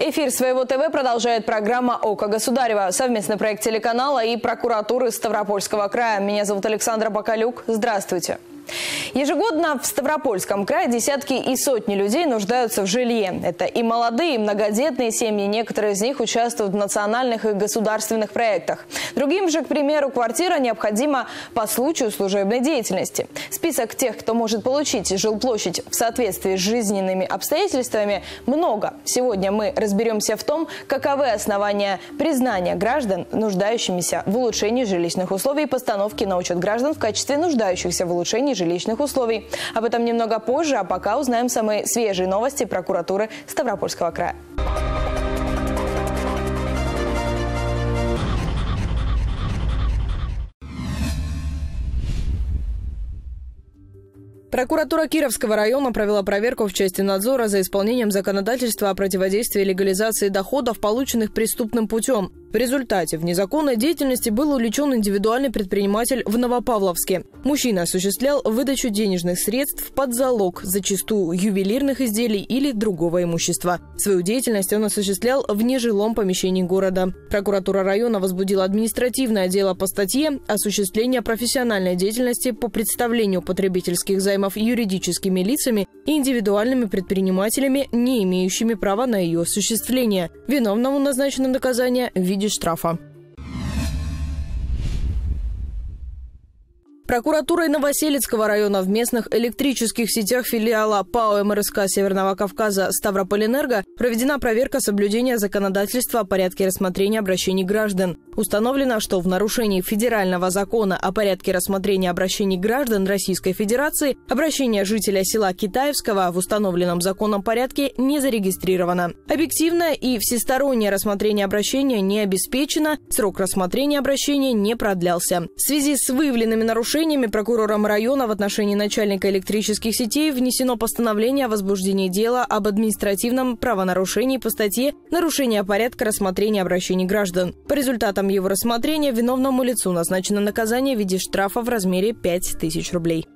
Эфир Своего ТВ продолжает программа «Око Государева». Совместный проект телеканала и прокуратуры Ставропольского края. Меня зовут Александра Бакалюк. Здравствуйте. Ежегодно в Ставропольском крае десятки и сотни людей нуждаются в жилье. Это и молодые, и многодетные семьи. Некоторые из них участвуют в национальных и государственных проектах. Другим же, к примеру, квартира необходима по случаю служебной деятельности. Список тех, кто может получить жилплощадь в соответствии с жизненными обстоятельствами, много. Сегодня мы разберемся в том, каковы основания признания граждан, нуждающимися в улучшении жилищных условий, и постановки на учет граждан в качестве нуждающихся в улучшении жилищных условий. Об этом немного позже, а пока узнаем самые свежие новости прокуратуры Ставропольского края. Прокуратура Кировского района провела проверку в части надзора за исполнением законодательства о противодействии легализации доходов, полученных преступным путем. В результате в незаконной деятельности был увлечен индивидуальный предприниматель в Новопавловске. Мужчина осуществлял выдачу денежных средств под залог, зачастую ювелирных изделий или другого имущества. Свою деятельность он осуществлял в нежилом помещении города. Прокуратура района возбудила административное дело по статье «Осуществление профессиональной деятельности по представлению потребительских займов юридическими лицами и индивидуальными предпринимателями, не имеющими права на ее осуществление». Виновному назначено наказание в виде штрафа. Прокуратурой Новоселицкого района в местных электрических сетях филиала ПАО МРСК Северного Кавказа «Ставропольэнерго» проведена проверка соблюдения законодательства о порядке рассмотрения обращений граждан. Установлено, что в нарушении федерального закона о порядке рассмотрения обращений граждан Российской Федерации обращение жителя села Китаевского в установленном законом порядке не зарегистрировано. Объективное и всестороннее рассмотрение обращения не обеспечено, срок рассмотрения обращения не продлялся. В связи с выявленными нарушениями прокурором района в отношении начальника электрических сетей внесено постановление о возбуждении дела об административном правонарушении по статье «Нарушение порядка рассмотрения обращений граждан». По результатам его рассмотрения виновному лицу назначено наказание в виде штрафа в размере 5000 рублей.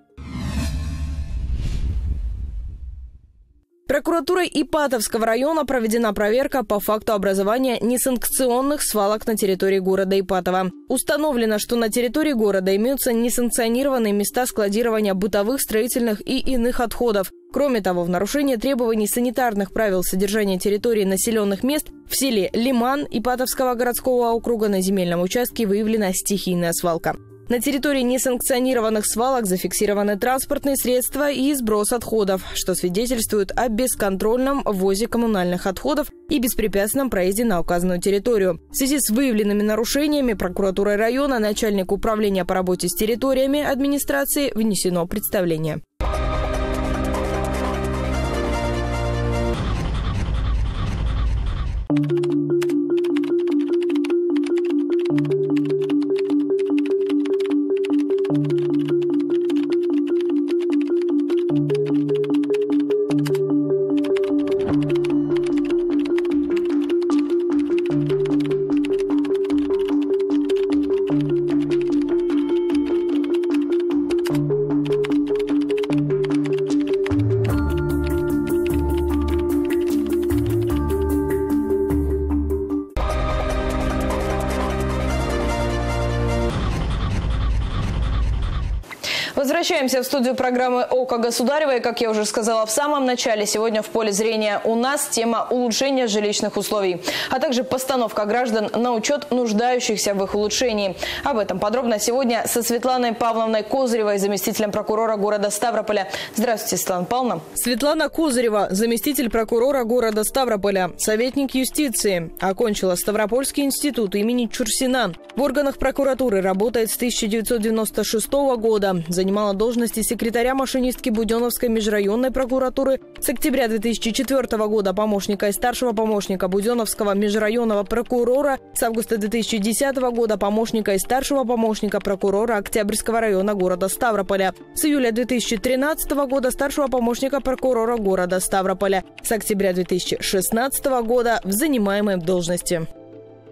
Прокуратурой Ипатовского района проведена проверка по факту образования несанкционных свалок на территории города Ипатово. Установлено, что на территории города имеются несанкционированные места складирования бытовых, строительных и иных отходов. Кроме того, в нарушение требований санитарных правил содержания территории населенных мест в селе Лиман Ипатовского городского округа на земельном участке выявлена стихийная свалка. На территории несанкционированных свалок зафиксированы транспортные средства и сброс отходов, что свидетельствует о бесконтрольном ввозе коммунальных отходов и беспрепятственном проезде на указанную территорию. В связи с выявленными нарушениями прокуратурой района начальнику управления по работе с территориями администрации внесено представление. Возвращаемся в студию программы «Око Государева». И, как я уже сказала в самом начале, сегодня в поле зрения у нас тема улучшения жилищных условий, а также постановка граждан на учет нуждающихся в их улучшении. Об этом подробно сегодня со Светланой Павловной Козыревой, заместителем прокурора города Ставрополя. Здравствуйте, Светлана Павловна. Светлана Козырева, заместитель прокурора города Ставрополя, советник юстиции. Окончила Ставропольский институт имени Чурсина. В органах прокуратуры работает с 1996 года. Занимала должности секретаря машинистки Буденновской межрайонной прокуратуры, с октября 2004 года помощника и старшего помощника Буденновского межрайонного прокурора, с августа 2010 года помощника и старшего помощника прокурора Октябрьского района города Ставрополя, с июля 2013 года старшего помощника прокурора города Ставрополя, с октября 2016 года в занимаемой должности.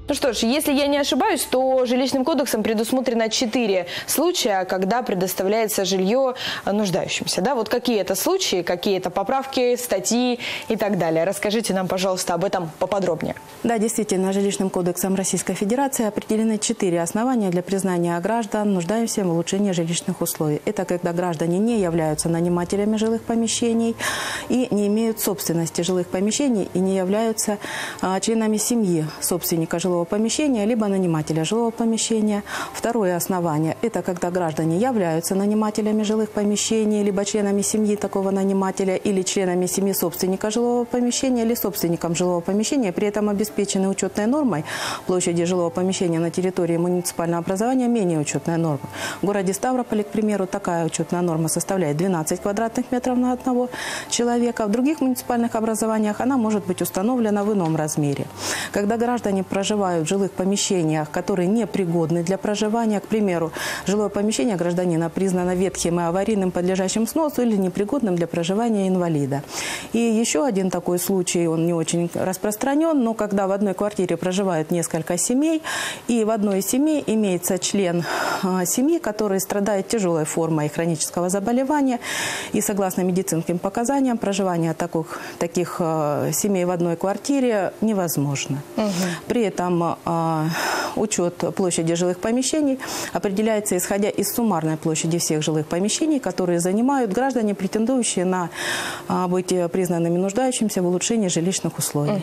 Ну что ж, если я не ошибаюсь, то жилищным кодексом предусмотрено 4 случая, когда предоставляется жилье нуждающимся. Да? Вот какие это случаи, какие это поправки, статьи и так далее. Расскажите нам, пожалуйста, об этом поподробнее. Да, действительно, жилищным кодексом Российской Федерации определены 4 основания для признания граждан нуждающихся в улучшении жилищных условий. Это когда граждане не являются нанимателями жилых помещений и не имеют собственности жилых помещений и не являются членами семьи собственника жилого помещения, либо нанимателя жилого помещения. Второе основание – это когда граждане являются нанимателями жилых помещений, либо членами семьи такого нанимателя, или членами семьи собственника жилого помещения, или собственником жилого помещения, при этом обеспечены учетной нормой площади жилого помещения на территории муниципального образования менее учетной нормы. В городе Ставрополе, к примеру, такая учетная норма составляет 12 квадратных метров на одного человека. В других муниципальных образованиях она может быть установлена в ином размере. Когда граждане проживают в жилых помещениях, которые непригодны для проживания. К примеру, жилое помещение гражданина признано ветхим и аварийным, подлежащим сносу или непригодным для проживания инвалида. И еще один такой случай, он не очень распространен, но когда в одной квартире проживают несколько семей, и в одной из семей имеется член семьи, который страдает тяжелой формой хронического заболевания, и согласно медицинским показаниям, проживание таких семей в одной квартире невозможно. При этом учет площади жилых помещений определяется исходя из суммарной площади всех жилых помещений, которые занимают граждане, претендующие на быть признанными нуждающимися в улучшении жилищных условий.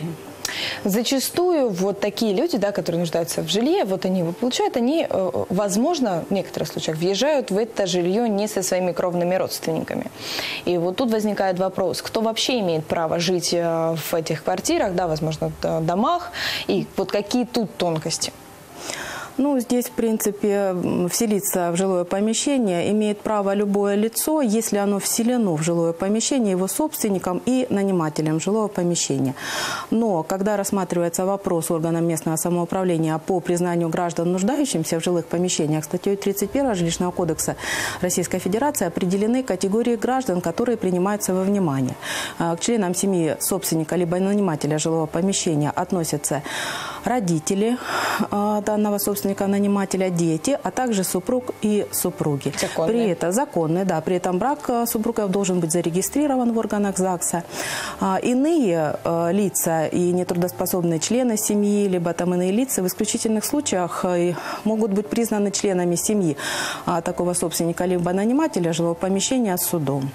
Зачастую вот такие люди, да, которые нуждаются в жилье, вот они его получают, они, возможно, в некоторых случаях въезжают в это жилье не со своими кровными родственниками. И вот тут возникает вопрос, кто вообще имеет право жить в этих квартирах, да, возможно, в домах, и вот какие тут тонкости? Ну, здесь, в принципе, вселиться в жилое помещение имеет право любое лицо, если оно вселено в жилое помещение его собственником и нанимателем жилого помещения. Но когда рассматривается вопрос органом местного самоуправления по признанию граждан, нуждающимся в жилых помещениях, статьей 31 Жилищного кодекса Российской Федерации определены категории граждан, которые принимаются во внимание. К членам семьи собственника либо нанимателя жилого помещения относятся родители данного собственника-нанимателя, дети, а также супруг и супруги. Законные. При этом законный, да, при этом брак супругов должен быть зарегистрирован в органах ЗАГСа. Иные лица и нетрудоспособные члены семьи, либо там иные лица в исключительных случаях могут быть признаны членами семьи такого собственника либо нанимателя жилого помещения судом.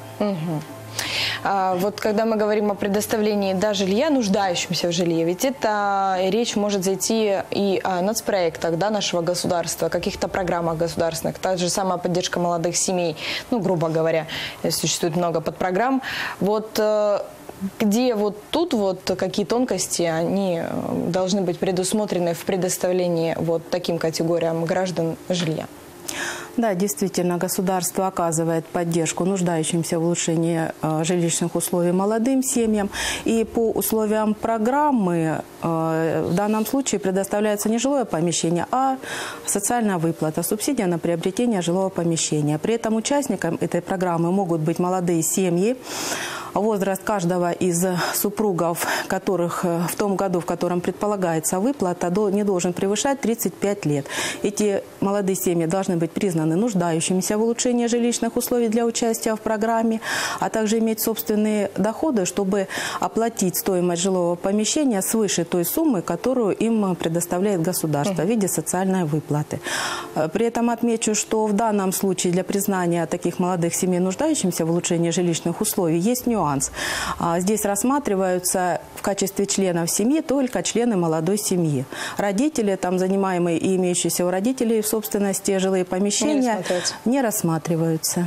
Вот когда мы говорим о предоставлении жилья, нуждающимся в жилье, ведь это речь может зайти и о нацпроектах нашего государства, каких-то программах государственных, та же самая поддержка молодых семей, ну, грубо говоря, существует много подпрограмм. Вот где вот тут какие тонкости, они должны быть предусмотрены в предоставлении вот таким категориям граждан жилья? Да, действительно, государство оказывает поддержку нуждающимся в улучшении жилищных условий молодым семьям. И по условиям программы в данном случае предоставляется не жилое помещение, а социальная выплата, субсидия на приобретение жилого помещения. При этом участникам этой программы могут быть молодые семьи, возраст каждого из супругов, которых в том году, в котором предполагается выплата, не должен превышать 35 лет. Эти молодые семьи должны быть признаны нуждающимися в улучшении жилищных условий для участия в программе, а также иметь собственные доходы, чтобы оплатить стоимость жилого помещения свыше той суммы, которую им предоставляет государство в виде социальной выплаты. При этом отмечу, что в данном случае для признания таких молодых семей нуждающимся в улучшении жилищных условий есть нюанс. Здесь рассматриваются в качестве членов семьи только члены молодой семьи. Родители, там занимаемые и имеющиеся у родителей в собственности жилые помещения, не рассматриваются.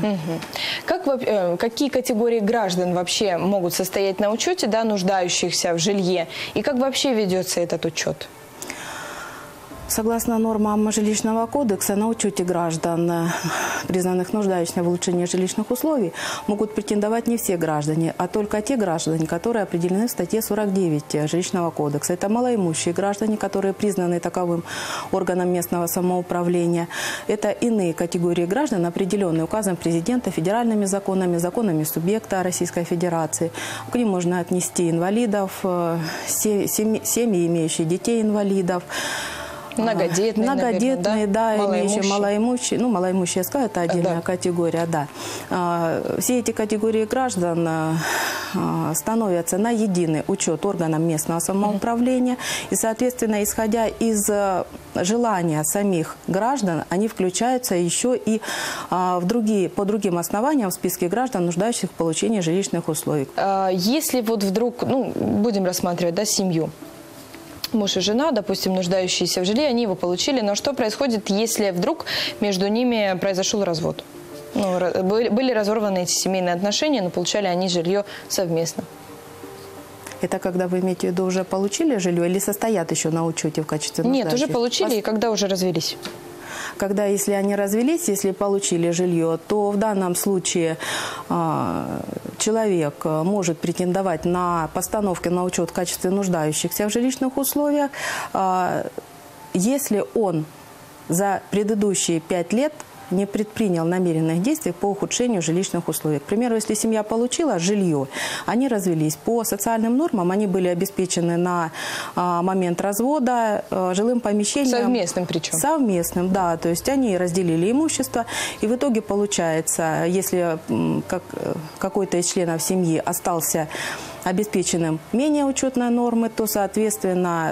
Какие категории граждан вообще могут состоять на учете, нуждающихся в жилье? И как вообще ведется этот учет? Согласно нормам жилищного кодекса, на учете граждан, признанных нуждающимися в улучшении жилищных условий, могут претендовать не все граждане, а только те граждане, которые определены в статье 49 жилищного кодекса. Это малоимущие граждане, которые признаны таковым органом местного самоуправления. Это иные категории граждан, определенные указом президента, федеральными законами, законами субъекта Российской Федерации. К ним можно отнести инвалидов, семьи, имеющие детей-инвалидов, многодетные, наверное, да, малоимущие. Ну, малоимущие, я сказала, это отдельная категория, да. Все эти категории граждан становятся на единый учет органам местного самоуправления. И, соответственно, исходя из желания самих граждан, они включаются еще и по другим основаниям в списке граждан, нуждающихся в получении жилищных условий. Если вот вдруг, ну, будем рассматривать, да, семью, муж и жена, допустим, нуждающиеся в жилье, они его получили. Но что происходит, если вдруг между ними произошел развод? Ну, были разорваны эти семейные отношения, но получали они жилье совместно. Это когда вы имеете в виду, уже получили жилье или состоят еще на учете в качестве нуждающихся? Нет, уже получили, и когда уже развелись. Когда, если они развелись, если получили жилье, то в данном случае человек может претендовать на постановку на учет в качестве нуждающихся в жилищных условиях, если он за предыдущие 5 лет не предпринял намеренных действий по ухудшению жилищных условий. К примеру, если семья получила жилье, они развелись. По социальным нормам они были обеспечены на момент развода жилым помещением. Совместным причем? Совместным, да. То есть они разделили имущество. И в итоге получается, если какой-то из членов семьи остался обеспеченным менее учетной нормы, то, соответственно,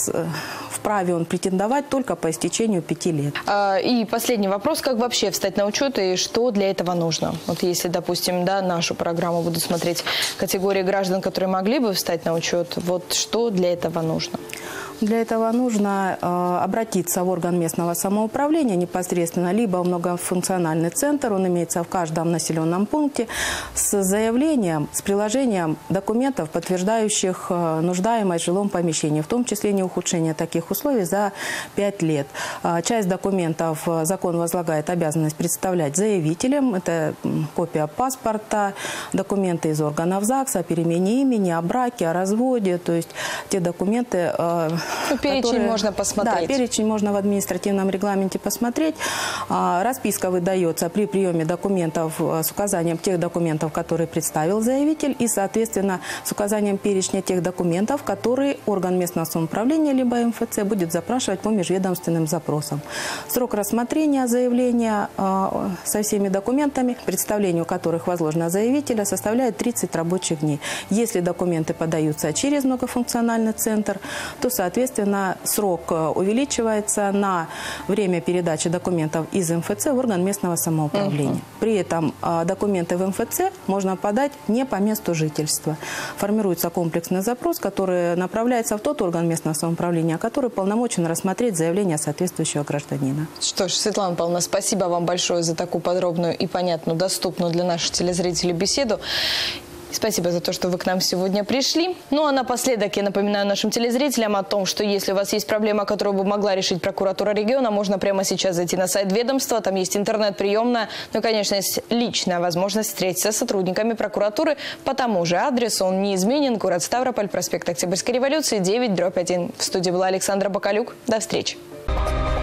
вправе он претендовать только по истечению 5 лет. И последний вопрос. Как вообще встать на учет и что для этого нужно? Вот если, допустим, да, нашу программу будут смотреть категории граждан, которые могли бы встать на учет, вот что для этого нужно? Для этого нужно обратиться в орган местного самоуправления непосредственно, либо в многофункциональный центр, он имеется в каждом населенном пункте, с заявлением, с приложением документов, подтверждающих нуждаемость в жилом помещении, в том числе не ухудшение таких условий за 5 лет. Часть документов закон возлагает обязанность представлять заявителям. Это копия паспорта, документы из органов ЗАГСа о перемене имени, о браке, о разводе, то есть те документы, перечень можно посмотреть. Да, перечень можно в административном регламенте посмотреть. Расписка выдается при приеме документов с указанием тех документов, которые представил заявитель, и, соответственно, с указанием перечня тех документов, которые орган местного самоуправления либо МФЦ будет запрашивать по межведомственным запросам. Срок рассмотрения заявления со всеми документами, представлению которых возложено заявителя, составляет 30 рабочих дней. Если документы подаются через многофункциональный центр, то, соответственно, срок увеличивается на время передачи документов из МФЦ в орган местного самоуправления. При этом документы в МФЦ можно подать не по месту жительства. Формируется комплексный запрос, который направляется в тот орган местного самоуправления, который полномочен рассмотреть заявление соответствующего гражданина. Что ж, Светлана Павловна, спасибо вам большое за такую подробную и понятную, доступную для наших телезрителей беседу. Спасибо за то, что вы к нам сегодня пришли. Ну а напоследок я напоминаю нашим телезрителям о том, что если у вас есть проблема, которую бы могла решить прокуратура региона, можно прямо сейчас зайти на сайт ведомства, там есть интернет-приемная, ну и, конечно, есть личная возможность встретиться с сотрудниками прокуратуры по тому же адресу. Он неизменен, город Ставрополь, проспект Октябрьской революции, 9/1. В студии была Александра Бакалюк. До встречи.